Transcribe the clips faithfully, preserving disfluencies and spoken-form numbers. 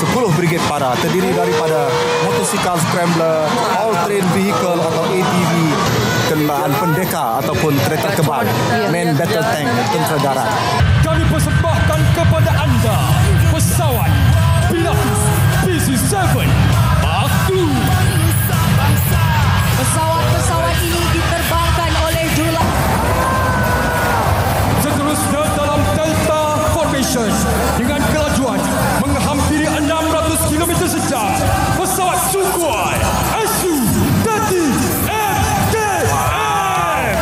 sepuluh Brigade Para, terdiri daripada motosikal scrambler, all-terrain vehicle atau A T V, kenderaan pendekar ataupun kereta kebal, main battle tank tentera darat. Kami persembahkan kepada anda pesawat Pilatus P C tujuh Mark dua. Pesawat-pesawat ini diterbangkan oleh jurulatih. Seterusnya dalam Delta Formation dengan kelajuan menghampiri enam ratus kilometer sejam, pesawat Sukhoi S U tiga puluh M K M.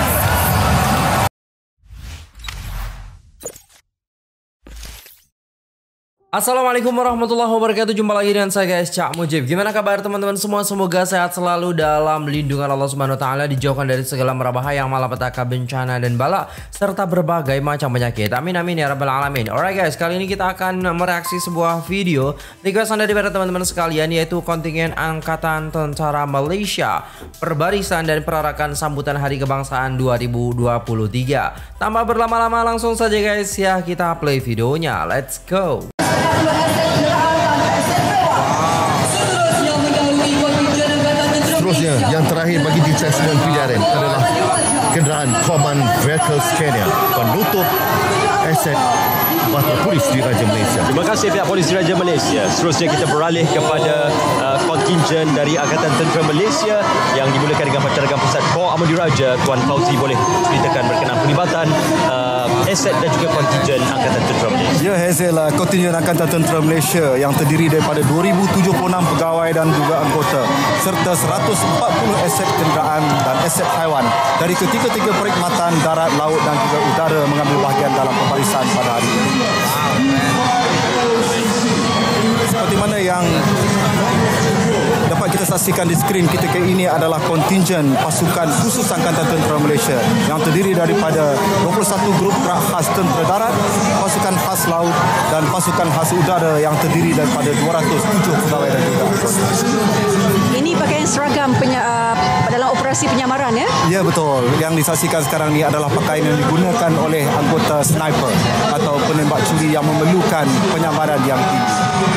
Assalamualaikum warahmatullahi wabarakatuh. Jumpa lagi dengan saya guys, Cak Mujib. Gimana kabar teman-teman semua? Semoga sehat selalu dalam lindungan Allah Subhanahu wa taala, dijauhkan dari segala merabahaya, malapetaka, bencana dan bala serta berbagai macam penyakit. Amin amin ya rabbal alamin. Alright guys, kali ini kita akan mereaksi sebuah video requestan daripada teman-teman sekalian, yaitu kontingen Angkatan Tentara Malaysia, perbarisan dan perarakan sambutan Hari Kebangsaan dua ribu dua puluh tiga. Tanpa berlama-lama langsung saja guys ya, kita play videonya. Let's go. Seterusnya, yang terakhir bagi detachment P D R M adalah kenderaan Command Vehicle Scanner, penutup aset Batu Polis Diraja Malaysia. Terima kasih pihak Polis Diraja Malaysia. Seterusnya kita beralih kepada uh, kontingen dari Angkatan Tentera Malaysia yang dimulakan dengan Pancaragan Pusat Kor Amir Diraja. Tuan Fauzi boleh ceritakan berkenaan pelibatan uh, aset dan juga kontingen Angkatan Tentera Malaysia. Ya Hazel, kontingen Angkatan Tentera Malaysia yang terdiri daripada dua ribu tujuh puluh enam pegawai dan juga anggota serta seratus empat puluh aset kenderaan dan aset haiwan dari ketiga-tiga perkhidmatan darat, laut dan juga udara mengambil bahagian dalam pembarisan pada hari ini. Seperti mana yang dapat kita saksikan di skrin ketika ini adalah kontingen pasukan khusus Angkatan Tentera Malaysia yang terdiri daripada dua puluh satu grup gerak khas tentera darat, pasukan khas laut dan pasukan khas udara yang terdiri daripada dua ratus tujuh pegawai dan juga anggota. Ini pakaian seragam penya, uh, dalam operasi penyamaran ya? Ya betul. Yang disaksikan sekarang ni adalah pakaian yang digunakan oleh anggota sniper atau penembak curi yang memerlukan penyamaran yang tinggi.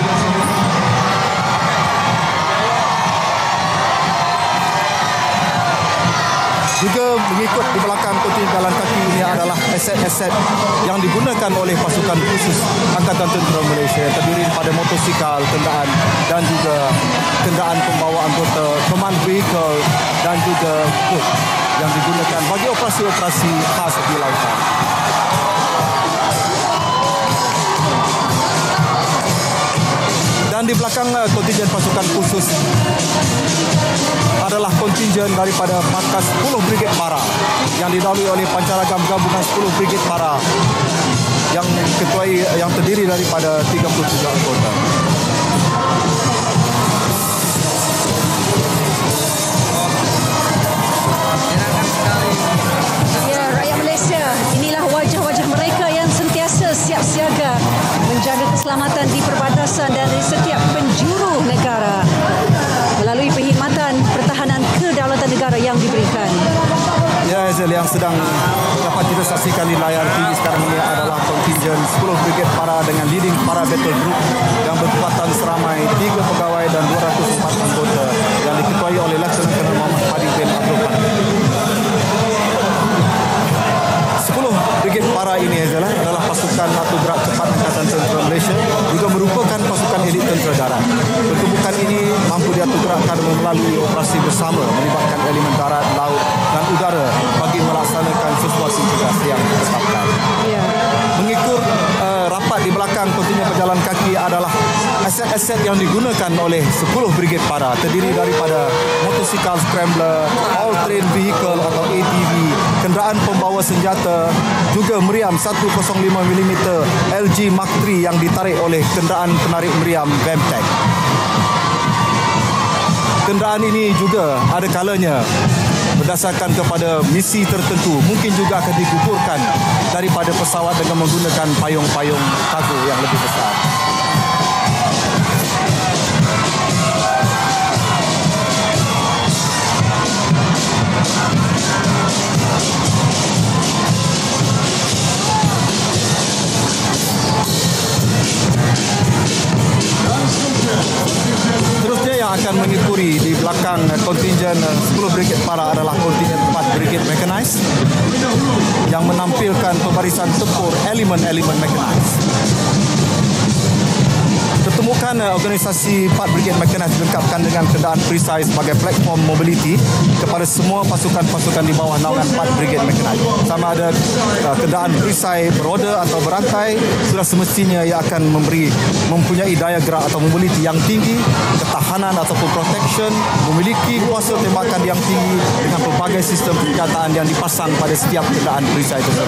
Juga mengikut di belakang kontingen jalan kaki ini adalah aset-aset yang digunakan oleh pasukan khusus Angkatan Tentera Malaysia, terdiri daripada motosikal, kenderaan dan juga kenderaan pembawa anggota, command vehicle dan juga boat yang digunakan bagi operasi-operasi khas di lautan. Dan di belakang kontingen pasukan khusus adalah kontingen daripada markas sepuluh Brigade Para yang didahului oleh Pancaragam Gabungan sepuluh Brigade Para yang ketuai yang terdiri daripada tiga puluh tujuh anggota. Ya, rakyat Malaysia, inilah wajah-wajah mereka yang sentiasa siap siaga menjaga keselamatan di perbatasan dan di setiap penjuru negara melalui perkhidmatan pertahanan kedaulatan negara yang diberikan. Ya Hazel, yang sedang dapat kita saksikan di layar T V sekarang ini adalah kontingen sepuluh Brigade Para dengan leading para battle group yang berkekuatan seramai tiga pegawai dan dua ratus empat anggota yang diketuai oleh Lieutenant Colonel Muhammad Fadil bin Abdul Fatah. sepuluh Brigade Para ini Hazel adalah pasukan atau gerak cepat Angkatan Tentera Malaysia, juga merupakan pasukan elit tentera darat. Pertubuhan ini mampu diatur gerakkan melalui operasi bersama melibatkan elemen darat, laut dan udara bagi melaksanakan sesuatu tugas yang ditetapkan. Ya. Mengikut uh, rapat di belakang kontingen pejalan kaki adalah aset-aset yang digunakan oleh sepuluh Brigade Para, terdiri daripada motosikal scrambler, all-terrain vehicle atau A T V, kenderaan pembawa senjata, juga meriam seratus lima milimeter L G Mark tiga yang ditarik oleh kenderaan penarik meriam Vamtech. Kenderaan ini juga ada kalanya berdasarkan kepada misi tertentu mungkin juga akan digugurkan daripada pesawat dengan menggunakan payung-payung kargo yang lebih besar. Langsung akan mengikuti di belakang kontingen sepuluh Brigade Para adalah kontingen empat Brigade Mechanized yang menampilkan pembarisan tempur elemen-elemen mechanized. Ketemukan organisasi empat Brigade Mechanized dilengkapkan dengan kenderaan perisai sebagai platform mobility kepada semua pasukan-pasukan di bawah naungan empat Brigade Mechanized. Sama ada uh, kenderaan perisai beroda atau berantai, sudah semestinya ia akan memberi mempunyai daya gerak atau mobility yang tinggi, ketahanan ataupun protection, memiliki kuasa tembakan yang tinggi dengan pelbagai sistem penjagaan yang dipasang pada setiap kenderaan perisai tersebut.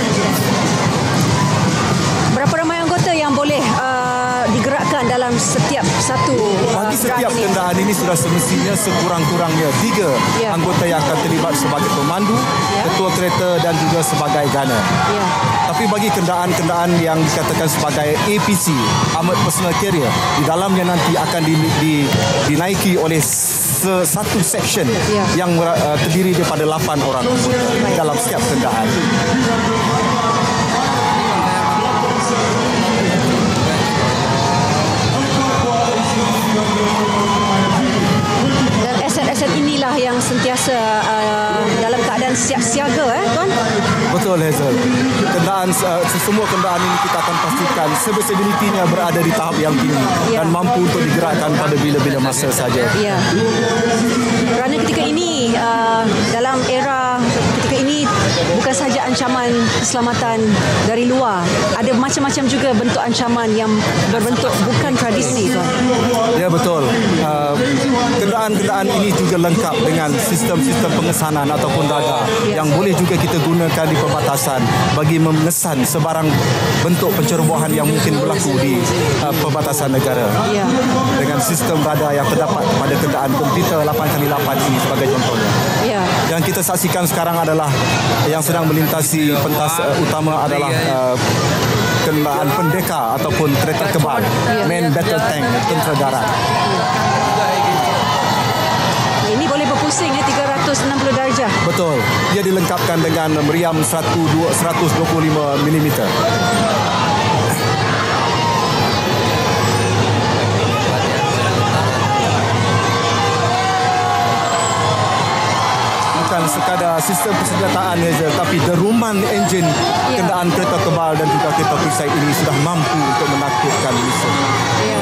Berapa ramai anggota yang boleh uh, digerakkan dalam setiap satu uh, Bagi setiap ini? kenderaan ini sudah semestinya sekurang-kurangnya tiga Ya. anggota yang akan terlibat sebagai pemandu, Ya. ketua kereta dan juga sebagai gunner. Ya. Tapi bagi kenderaan-kenderaan yang dikatakan sebagai A P C, Armored Personal Carrier, di dalamnya nanti akan di, di, dinaiki oleh se- satu section Ya. yang uh, terdiri daripada lapan orang dalam setiap kenderaan. Dan aset-aset inilah yang sentiasa uh, dalam keadaan siap siaga, eh, tuan? Betul, Hazel. Kenderaan uh, semua kenderaan ini kita akan pastikan serviceability-nya berada di tahap yang tinggi Ya. dan mampu untuk digerakkan pada bila-bila masa saja. Ya. Kerana ketika ini uh, dalam era ketika ini bukan sahaja ancaman keselamatan dari luar, ada macam-macam juga bentuk ancaman yang berbentuk bukan tradisi, tuan. Ya, betul. Uh, kenderaan-kenderaan ini juga lengkap dengan sistem-sistem pengesanan ataupun radar Ya. yang boleh juga kita gunakan di perbatasan bagi mengesan sebarang bentuk pencerobohan yang mungkin berlaku di uh, perbatasan negara. Ya. Dengan sistem radar yang terdapat pada kenderaan komputer lapan kali lapan ini sebagai contohnya. Ya. Yang kita saksikan sekarang adalah yang sedang melintasi pentas uh, utama adalah uh, kenderaan pendekar ataupun kereta kebal, main battle tank, tentera darat. Ini boleh berpusing ya tiga ratus enam puluh darjah. Betul. Dia dilengkapkan dengan meriam seratus dua puluh lima milimeter. Bukan sekadar sistem persenjataan saja, tapi deruman enjin Ya. kenderaan kereta kebal dan juga kereta perisai ini sudah mampu untuk menakutkan musuh. Ya.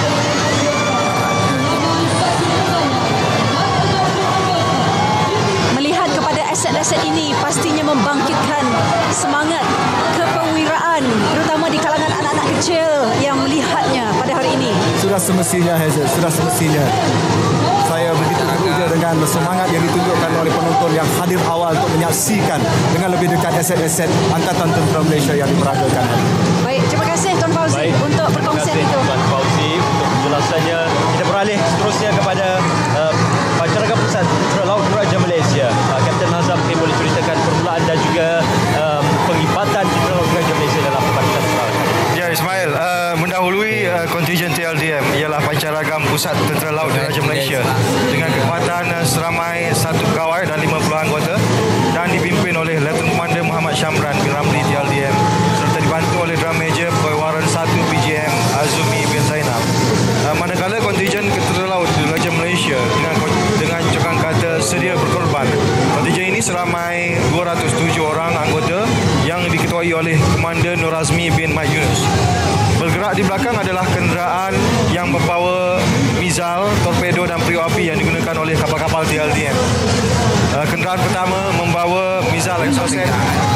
Melihat kepada aset-aset ini pastinya membangkitkan semangat kepewiraan terutama di kalangan anak-anak kecil yang melihatnya pada hari ini. Sudah semestinya, Hazel, sudah semestinya. Saya begitu teruja dengan semangat yang ditunjukkan oleh penonton yang hadir awal untuk menyaksikan dengan lebih dekat aset-aset Angkatan Tentera Malaysia yang diperagakan. Baik, terima kasih Tuan Fauzi Baik, untuk terima perkongsian kasih itu. Tuan Fauzi untuk penjelasannya. Kita beralih seterusnya kepada uh, Pancaragan Pusat Tentera Laut Diraja Malaysia. Uh, Kapten Hazam mungkin boleh ceritakan permulaan dan juga um, penglibatan Tentera Laut Diraja Malaysia dalam pasukan peralatan. Ya, Ismail, uh, mendahului uh, kontingen T L D M ialah Pancaragam Pusat Tentera Laut Diraja Malaysia dengan kekuatan uh, seramai satu pegawai dan lima puluh anggota dan dipimpin oleh Lieutenant Commander Muhammad Syamran bin Ramli T L D M serta dibantu oleh Drum Major Perwaran satu P J M Azumi bin Zainab. Uh, manakala kontingen Tentera Laut Diraja Malaysia dengan dengan cekang kata sedia berkorban. Kontingen ini seramai dua ratus tujuh orang anggota yang diketuai oleh Komander Nur Azmi bin Mat Yunus. Bergerak di belakang adalah kenderaan yang membawa mizal, torpedo dan periuk api yang digunakan oleh kapal-kapal T L D M. Uh, kenderaan pertama membawa mizal Exocet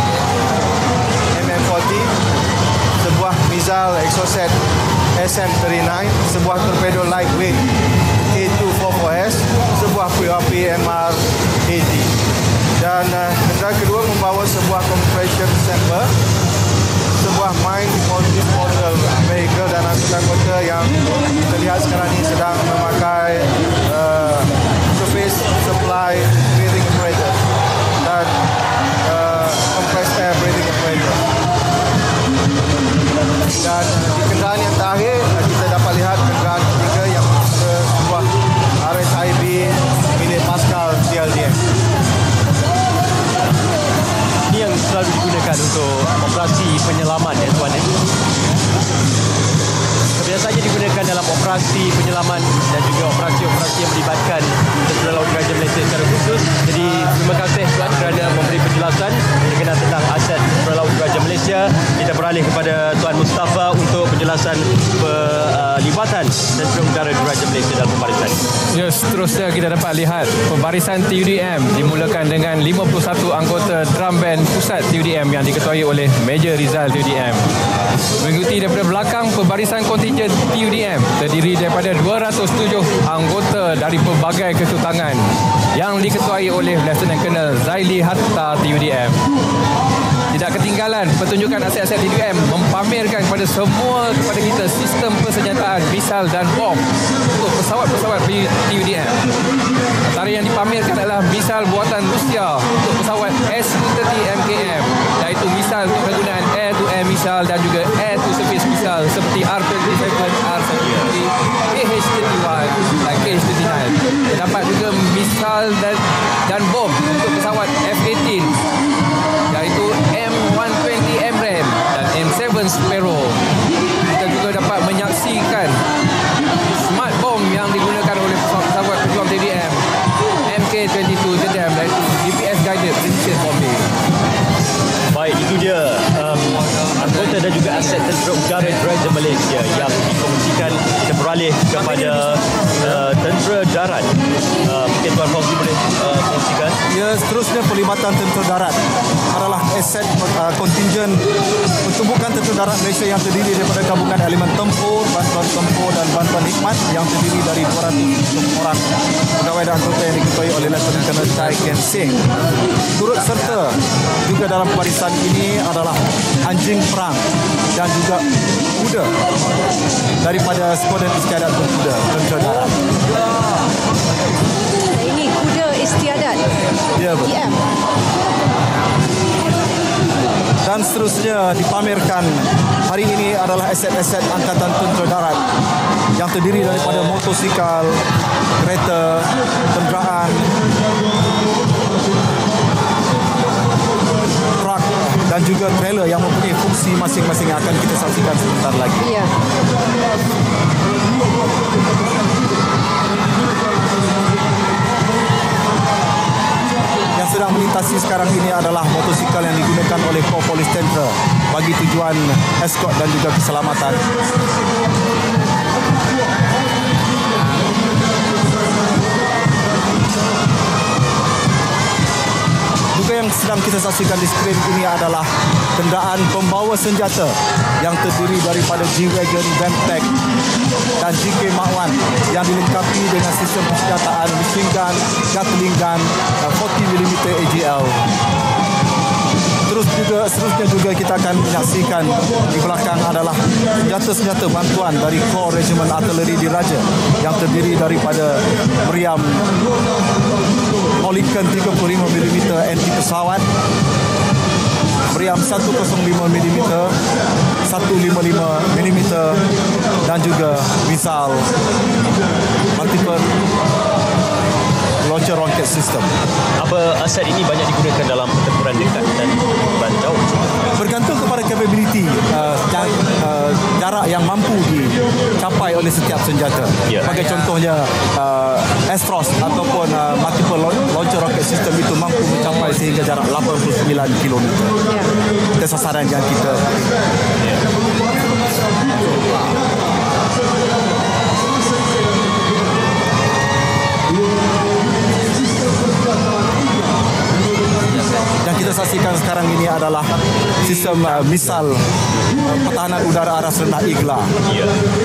M M empat puluh, sebuah mizal Exocet S M tiga puluh sembilan, sebuah torpedo lightweight A dua empat empat S, sebuah periuk api M R delapan puluh. Dan uh, kenderaan kedua membawa sebuah compression chamber, sebuah mine disposal vehicle dan angkutan kota yang kita lihat sekarang ini sedang memakai uh, surface supply breathing apparatus dan uh, compressed air breathing apparatus. Dan uh, di kenderaan yang terakhir uh, kita dapat lihat kenderaan ketiga yang ada sebuah R S I B milik Pascal T L D M. Ini yang selalu digunakan untuk operasi penyelaman ya tuan ya. Biasanya digunakan dalam operasi operasi penyelaman dan juga operasi-operasi yang melibatkan Tentera Laut Diraja Malaysia secara khusus. Jadi terima kasih Tuan kerana memberi penjelasan berkenaan tentang aset Tentera Laut Diraja Malaysia. Kita beralih kepada Tuan Mustafa untuk penjelasan pelibatan Tentera Udara Diraja Malaysia dalam pembarisan. Ya, seterusnya kita dapat lihat pembarisan T U D M dimulakan dengan lima puluh satu anggota drum band pusat T U D M yang diketuai oleh Major Rizal T U D M. Mengikuti daripada belakang pembarisan kontingen T U D M terdiri daripada dua ratus tujuh anggota dari pelbagai kesutangan yang diketuai oleh Lieutenant Colonel Zaili Hatta T U D M. Tidak ketinggalan, pertunjukan aset-aset T U D M mempamerkan kepada semua kepada kita sistem persenjataan, misal dan bom untuk pesawat-pesawat T U D M. Antara yang dipamerkan adalah misal buatan Rusia untuk pesawat S dua puluh M K M, iaitu misal untuk penggunaan air-to-air misal dan juga air-to-surface misal seperti R dua puluh tujuh, R satu tujuh, K H tiga puluh satu dan K H tiga puluh sembilan. Terdapat juga misal dan, dan bom untuk pesawat F lapan iaitu M seratus dua puluh M RAM dan M tujuh Sparrow. Kita juga dapat menyaksikan smart bomb yang digunakan oleh pesawat pejuang T D M M K dua puluh dua T D M iaitu G P S guided precision bombing. Baik, itu dia um, anggota dan juga aset Tentera Udara Diraja Malaysia yang dikongsikan. Kita beralih kepada uh, Tentera Darat. Uh, mungkin Tuan Fauzi boleh uh, kongsikan. Ya, seterusnya pelibatan Tentera Darat adalah aset uh, kontingen pertumbukan Tentera Darat Malaysia yang terdiri daripada gabungan elemen tempur, bantuan tempur dan bantuan hikmat yang terdiri dari dua ratus orang pegawai dan anggota yang diketuai oleh Lieutenant Colonel Chai Ken Sing. Turut serta juga dalam barisan ini adalah anjing perang dan juga kuda daripada Skuadron Istiadat Berkuda Tentera Darat. Ini kuda istiadat Ya, betul. T M. Dan seterusnya dipamerkan hari ini adalah aset-aset Angkatan Tentera Darat yang terdiri daripada motosikal, kereta, kenderaan, truk dan juga trailer yang mempunyai fungsi masing-masing yang akan kita saksikan sebentar lagi. Ya. Yang sedang melintasi sekarang ini adalah motosikal yang digunakan oleh Korps Polis Tentera bagi tujuan eskort dan juga keselamatan. Juga yang sedang kita saksikan di skrin ini adalah kenderaan pembawa senjata yang terdiri daripada G-Wagon, Bemtek dan G K Mark satu yang dilengkapi dengan sistem persenjataan machine gun, Gatling gun, empat puluh milimeter A G L. Terus juga seterusnya juga kita akan menyaksikan di belakang adalah senjata-senjata bantuan dari Korps Regimen Artileri Diraja yang terdiri daripada meriam Olinkan tiga puluh lima milimeter anti pesawat, meriam seratus lima milimeter, seratus lima puluh lima milimeter dan juga misal multiple launcher rocket system. Apa aset ini banyak digunakan dalam pertempuran dekat dan pertempuran jauh? Bergantung kepada capability uh, uh, jarak yang mampu dicapai oleh setiap senjata. Ya. Sebagai contohnya uh, S-Frost ataupun uh, multiple launcher rocket system itu mampu mencapai sehingga jarak lapan puluh sembilan kilometer. Ya. Itu sasaran yang kita Ya. yang kita saksikan sekarang ini adalah sistem uh, misal uh, pertahanan udara aras rendah I G L A. Ya.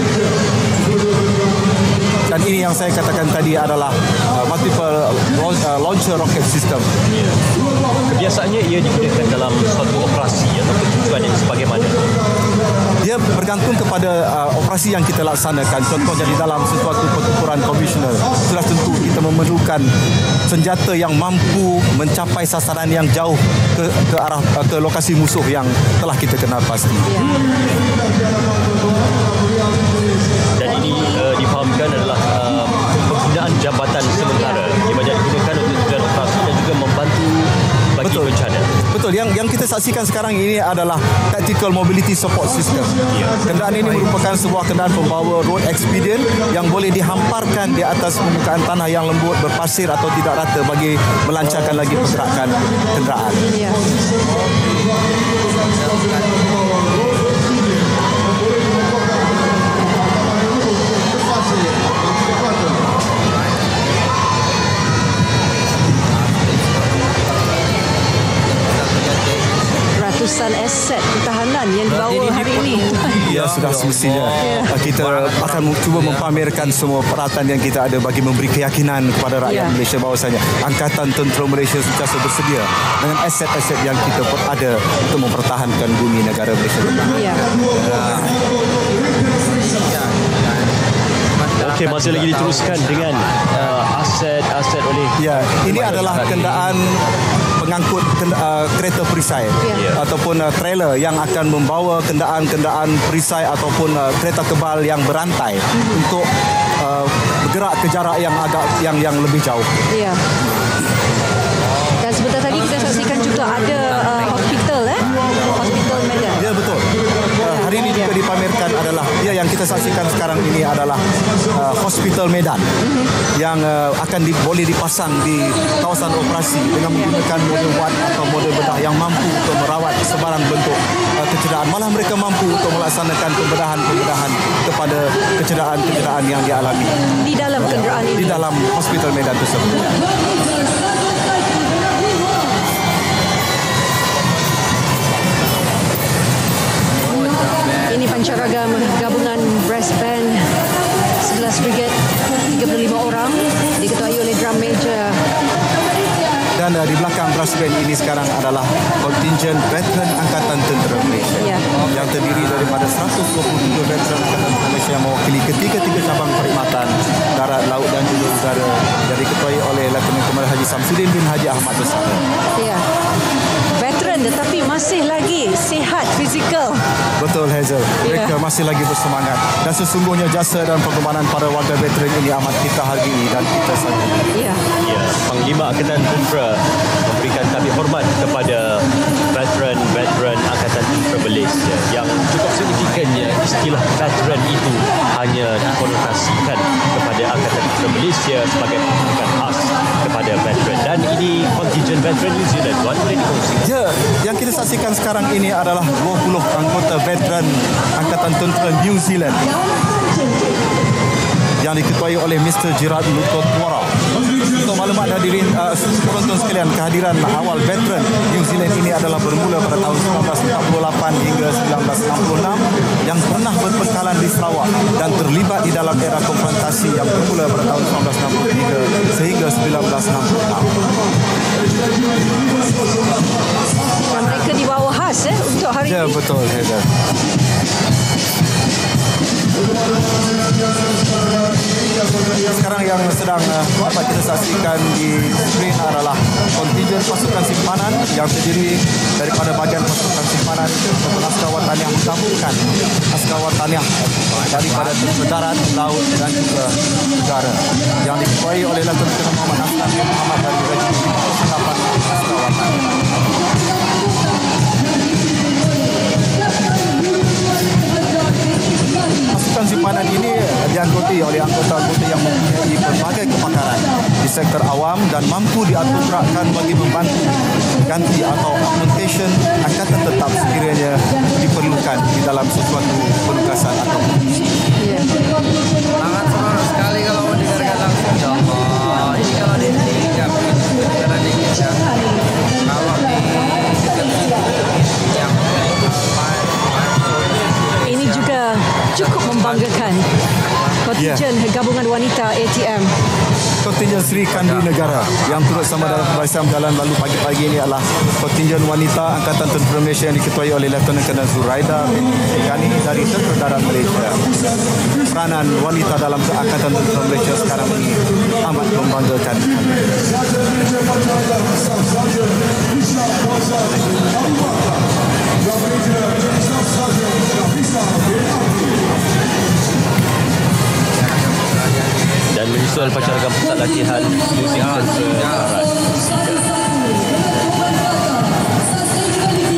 Dan ini yang saya katakan tadi adalah uh, multiple launch, uh, launcher rocket system. Ya. Kebiasaannya ia digunakan dalam suatu operasi atau tujuan yang sebagaimana. Dia bergantung kepada uh, operasi yang kita laksanakan. Contohnya di dalam sesuatu pertempuran konvensional, sudah tentu kita memerlukan senjata yang mampu mencapai sasaran yang jauh ke, ke arah uh, ke lokasi musuh yang telah kita kenal pasti. Ya. Dan ini uh, difahamkan adalah uh, penggunaan jabatan sementara. Ia banyak digunakan untuk tujuan operasi dan juga membantu bagi Betul. bencana. Betul. Yang yang kita saksikan sekarang ini adalah Tactical Mobility Support System. Kenderaan ini merupakan sebuah kenderaan pembawa road expedient yang boleh dihamparkan di atas permukaan tanah yang lembut, berpasir atau tidak rata bagi melancarkan lagi pergerakan kenderaan. Ya. Ratusan aset pertahanan yang dibawa hari ini. Ya, sudah semestinya kita akan cuba mempamerkan semua peralatan yang kita ada bagi memberi keyakinan kepada rakyat Ya. Malaysia bahawasanya Angkatan Tentera Malaysia sentiasa bersedia dengan aset-aset yang kita ada untuk mempertahankan bumi negara Malaysia. Ya. Okey, masih lagi diteruskan dengan uh, aset-aset oleh Ya, ini adalah kenderaan pengangkut kend- uh, kereta perisai Ya. ataupun uh, trailer yang akan membawa kenderaan-kenderaan perisai ataupun uh, kereta kebal yang berantai hmm. untuk uh, bergerak ke jarak yang agak yang yang lebih jauh. Ya. Dan sebentar tadi kita saksikan juga ada uh, hospital eh. Hospital Medan. Ya, betul. Uh, hari ini juga dipamerkan adalah ya yang kita saksikan sekarang ini adalah uh, Hospital Medan mm-hmm. yang uh, akan di, boleh dipasang di kawasan operasi dengan menggunakan model wad atau model bedah yang mampu untuk merawat sebarang bentuk uh, kecederaan. Malah mereka mampu untuk melaksanakan pembedahan-pembedahan kepada kecederaan-kecederaan yang dialami Di dalam kenderaan ini. di dalam Hospital Medan tersebut. Ini pancaragam gabungan brass band sebelas Brigade, tiga puluh lima orang, diketuai oleh drum major. Dan uh, di belakang brass band ini sekarang adalah kontinjen veteran Angkatan Tentera Malaysia Ya. yang terdiri daripada seratus dua puluh tiga veteran Angkatan Tentera Malaysia yang mewakili ketiga-tiga cabang perkhidmatan darat, laut dan juga udara yang diketuai oleh Letnan Komandan Haji Samsudin bin Haji Ahmad Bersama. Ya. Veteran tetapi masih lagi sihat fizikal. Betul, Hazel. Mereka Ya. masih lagi bersemangat dan sesungguhnya jasa dan pengorbanan para warga veteran ini amat kita hargai dan kita sayangi. Ya. ya, Panglima Angkatan Tentera memberikan tabik hormat kepada veteran-veteran Angkatan Tentera Malaysia. Yang cukup signifikannya istilah veteran itu hanya dikonotasikan kepada Angkatan Tentera Malaysia sebagai penunjukan khas kepada veteran. Dan ini kontinjen veteran New Zealand. Tuan boleh dikongsi? Ya, yang kita saksikan sekarang ini adalah dua puluh anggota veteran Angkatan Tentera New Zealand yang diketuai oleh Mister Gerard Lutotwara. Untuk maklumat hadirin uh, penonton sekalian, kehadiran awal veteran New Zealand ini adalah bermula pada tahun seribu sembilan ratus empat puluh lapan hingga seribu sembilan ratus enam puluh enam yang pernah berpengkalan di Sarawak dan terlibat di dalam era konfrontasi yang bermula pada tahun seribu sembilan ratus enam puluh tiga sehingga seribu sembilan ratus enam puluh enam. Dan mereka dibawa khas eh untuk hari Ya, ini. betul, Heather. Sekarang yang sedang uh, dapat kita saksikan di screen adalah kontinjen pasukan simpanan yang terdiri daripada bahagian pasukan simpanan ataupun askar wataniah menggabungkan askar wataniah daripada tentera darat, laut dan juga udara yang diketuai oleh Letnan Colonel Muhammad Hassan bin Muhammad dari Regimen lima puluh lapan askar wataniah. Pasukan simpanan ini dianggoti oleh anggota-anggota yang mempunyai berbagai kepakaran di sektor awam dan mampu diatur gerakkan bagi membantu ganti atau augmentation angkatan tetap sekiranya diperlukan di dalam sesuatu penugasan atau fungsi. Ya. Sangat seronok sekali kalau mendengarkan langsung. Ya Allah, ini kalau di sini nggak begitu kedengaran dikit ya. Kalau di dekat sini yang Ini juga cukup membanggakan. Kontinjen yeah. Gabungan Wanita A T M. Kontinjen Sri Kandi Negara yang turut sama dalam pembahasan berjalan lalu pagi-pagi ini adalah kontinjen wanita Angkatan Tentera Malaysia yang diketuai oleh Letnan Colonel Zuraida binti Ghani dari Tentera Darat Malaysia. Peranan wanita dalam Angkatan Tentera Malaysia sekarang ini amat membanggakan. Dan menyusul pancaragam pusat latihan New Zealand Tentera Darat.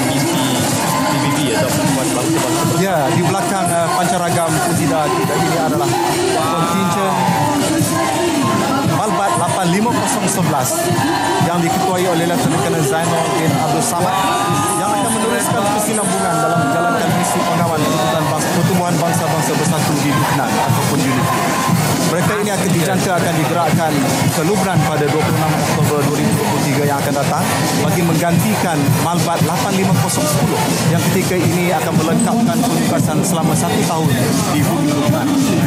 misi P B B atau pertemuan bangsa-bangsa. Ya, di belakang uh, pancaragam Pusida kita ini adalah kontingen Malbat lapan lima kosong sebelas yang diketuai oleh Lieutenant Colonel Zainal bin Abdul Samad yang akan meneruskan kesinambungan dalam menjalankan misi pengawan pertemuan bangsa-bangsa bersatu di Lubnan ataupun Unity. Mereka ini akan dijangka akan digerakkan ke Lubnan pada dua puluh enam Oktober dua ribu dua puluh tiga yang akan datang bagi menggantikan Malbat lapan lima kosong sepuluh yang ketika ini akan melengkapkan penugasan selama satu tahun di bumi Lubnan.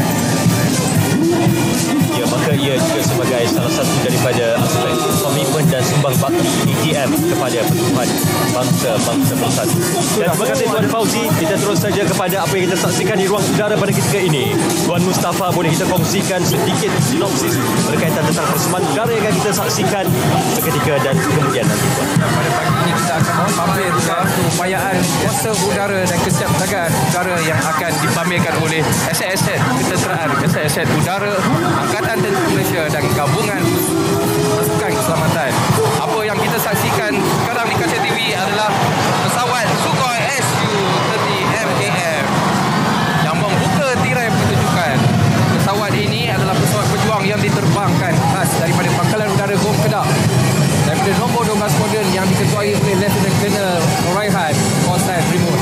Ya, maka ia juga sebagai salah satu daripada aspek komitmen dan sumbang bakti E T M kepada pertubuhan bangsa-bangsa bersatu. Dan terima kasih Tuan Fauzi. Kita terus saja kepada apa yang kita saksikan di ruang udara pada ketika ini. Tuan Mustafa, boleh kita kongsikan sedikit sinopsis berkaitan tentang persembahan udara yang akan kita saksikan seketika dan kemudian nanti, Tuan. Pada pagi ini kita akan pamer keupayaan kuasa udara dan kesiapsiagaan udara yang akan dipamerkan oleh aset-aset ketenteraan, aset-aset udara Angkatan Tentera Malaysia dan gabungan pasukan keselamatan. Apa yang kita saksikan sekarang di kaca T V adalah pesawat Sukhoi S U tiga puluh M A M yang membuka tirai pertunjukan. Pesawat ini adalah pesawat pejuang yang diterbangkan khas daripada Pangkalan Udara Gom Kedah daripada nombor dua belas modern yang diketuai oleh Lieutenant Colonel Noraihan Kosan Primus.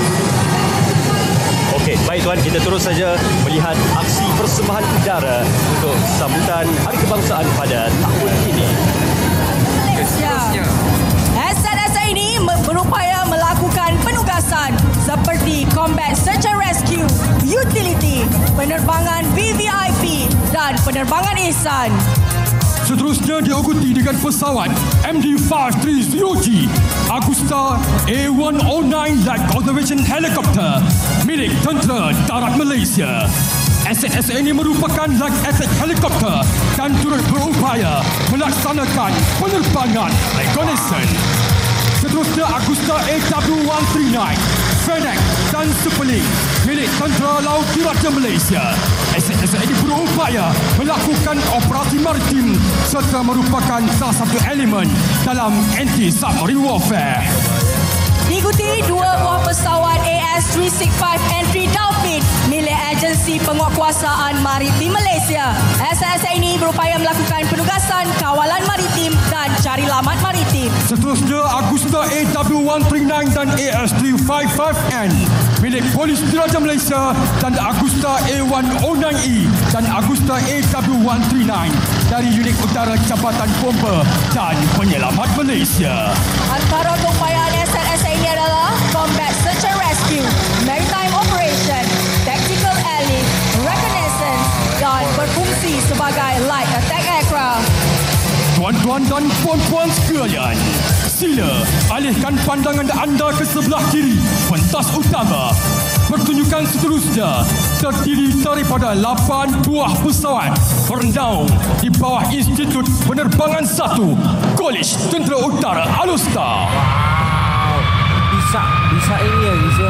Okey, baik Tuan, kita terus saja melihat aksi persembahan udara untuk sambutan Hari Kebangsaan pada tahun ini. Seterusnya, aset-aset ini berupaya melakukan penugasan seperti Combat Search and Rescue, Utility, penerbangan V V I P dan penerbangan ihsan. Seterusnya diikuti dengan pesawat M D lima tiga puluh G Agusta A seratus sembilan Light Conservation Helicopter milik Tentera Darat Malaysia. Aset-aset ini merupakan light attack helikopter dan turut berupaya melaksanakan penerbangan reconnaissance. Seterusnya Agusta A W seratus tiga puluh sembilan Fennec dan Sepeling milik Tentera Laut Diraja Malaysia. Aset-aset ini berupaya melakukan operasi maritim serta merupakan salah satu elemen dalam anti-submarine warfare. Diikuti dua buah pesawat A S tiga enam lima Entry Dolphin milik Agensi Penguatkuasaan Maritim Malaysia. Aset-aset ini berupaya melakukan penugasan kawalan maritim dan cari lamat maritim. Seterusnya Agusta A W seratus tiga puluh sembilan dan A S tiga lima lima N milik Polis Diraja Malaysia dan Agusta A seratus sembilan E dan Agusta A W seratus tiga puluh sembilan dari Unit Udara Jabatan Bomba dan Penyelamat Malaysia. Antara keupayaan aset-aset ini adalah Combat Search and Rescue, Maritime Operation, Tactical Airlift, Reconnaissance dan berfungsi sebagai Light Attack Aircraft. Tuan-tuan dan puan-puan sekalian, sila alihkan pandangan anda ke sebelah kiri pentas utama. Pertunjukan seterusnya terdiri daripada lapan buah pesawat bernaung di bawah Institut Penerbangan satu Kolej Tentera Utara Alustar. Wow. Bisa, bisa ini ya bisa.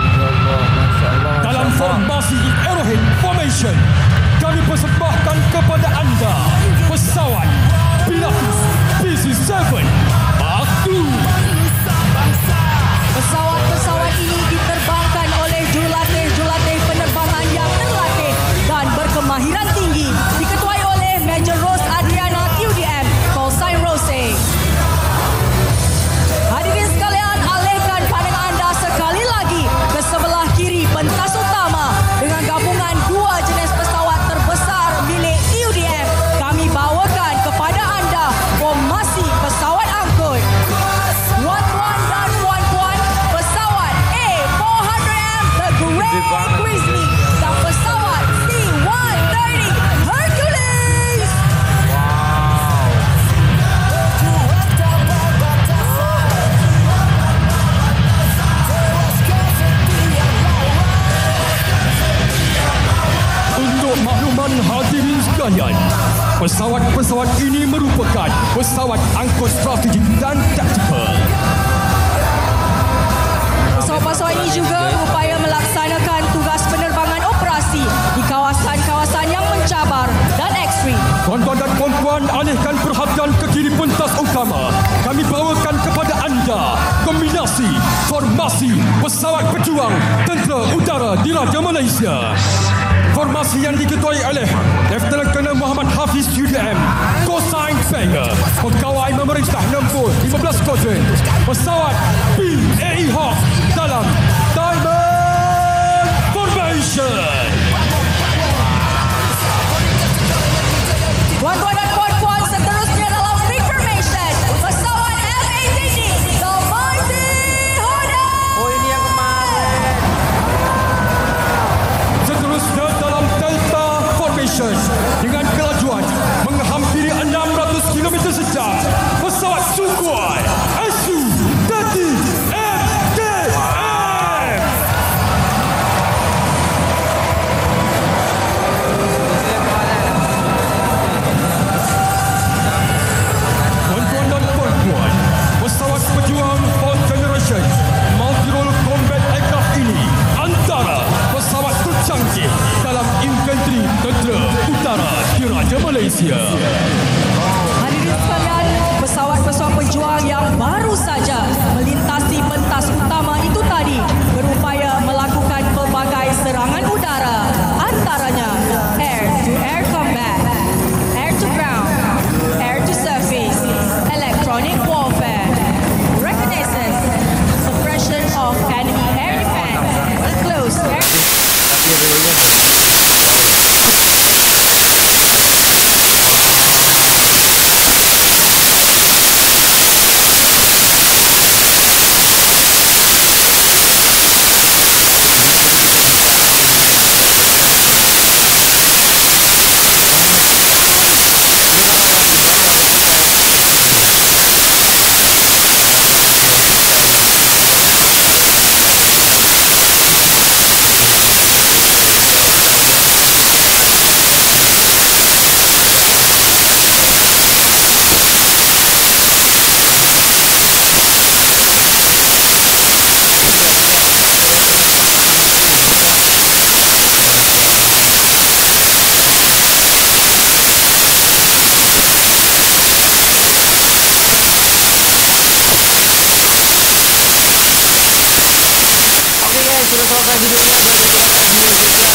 Dalam formasi Arrowhead Formation, kami persembahkan kepada anda pesawat Pilatus P C tujuh Mark dua. Pesawat-pesawat ini diterbangkan oleh jurulatih-jurulatih penerbangan yang terlatih dan berkemahiran tinggi, diketuai oleh Major Rose Adriana T U D M, call sign Rose. Hadirin sekalian, alihkan pandangan anda sekali lagi ke sebelah kiri pentas utama dengan gabungan dua jenis pesawat terbesar milik T U D M. Kami bawakan kepada anda formasi pesawat angkut. Tuan-tuan dan puan-puan, pesawat A empat ratus M The Great Grizzly dan pesawat C seratus tiga puluh Hercules. Untuk makluman hadirin sekalian, pesawat-pesawat ini merupakan pesawat angkut strategik dan taktikal. Pesawat-pesawat ini juga berupaya melaksanakan tugas penerbangan operasi di kawasan-kawasan yang mencabar dan ekstrim. Tuan-tuan dan puan-puan, alihkan perhatian ke kiri pentas utama. Kami bawakan kepada anda kombinasi formasi pesawat pejuang Tentera Udara Diraja Malaysia. Formasi yang diketuai oleh Lieutenant Colonel Muhammad Hafiz U D M, Cosine Banger, pegawai memerintah Nempur lima belas Squadron, pesawat P A E Hawk dalam Diamond Formation. Tuan-tuan dan puan-puan, seterusnya dalam Big Formation, pesawat F A T D, The Mighty Huda. Oh, ini yang kemarin. Seterusnya dalam Delta Formation dengan kelajuan menghampiri enam ratus kilometer sejam, pesawat Sukhoi S U tiga puluh M K M. Tuan-tuan dan puan-puan, pesawat pejuang Fourth Generation Multi-Role Combat Aircraft ini antara pesawat tercanggih dalam infanteri Tentera Utara Diraja Malaysia. Hadirin sekalian, pesawat-pesawat pejuang yang baru saja melintasi pentas utama itu tadi berupaya melakukan pelbagai serangan udara, antaranya air-to-air combat, air-to-ground, air-to-surface, electronic warfare, reconnaissance, suppression of enemy air defense, close air. Sudah selesai videonya, bagi kita video juga.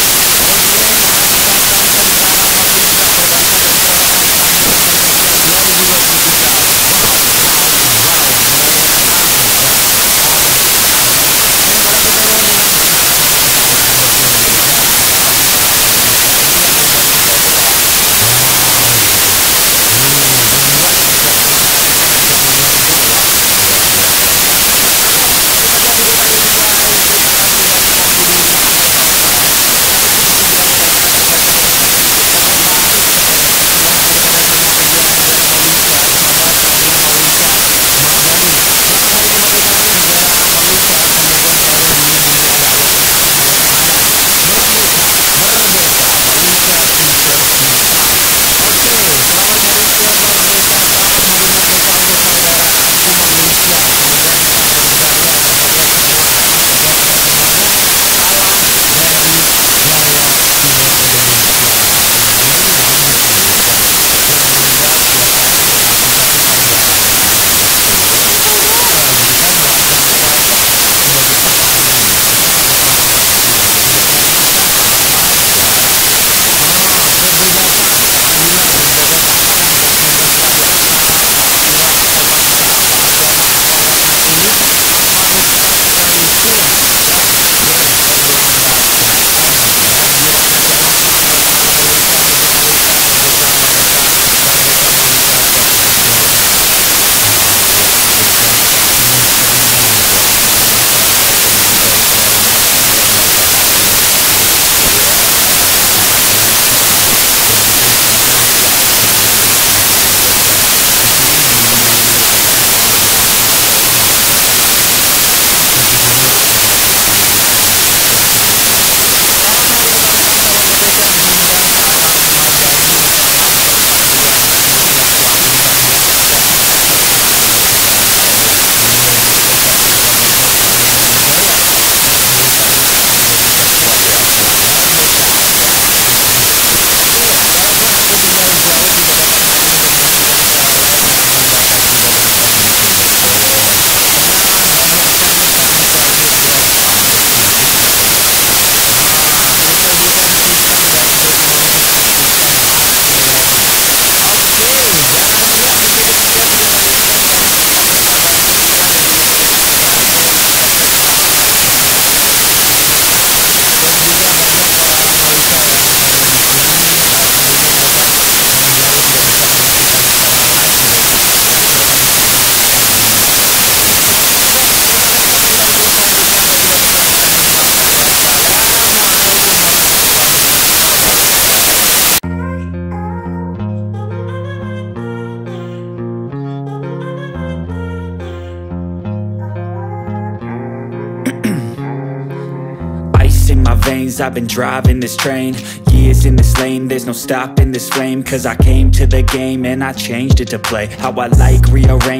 veins, I've been driving this train. Years in this lane, there's no stopping this flame. Cause I came to the game and I changed it to play how I like, rearrange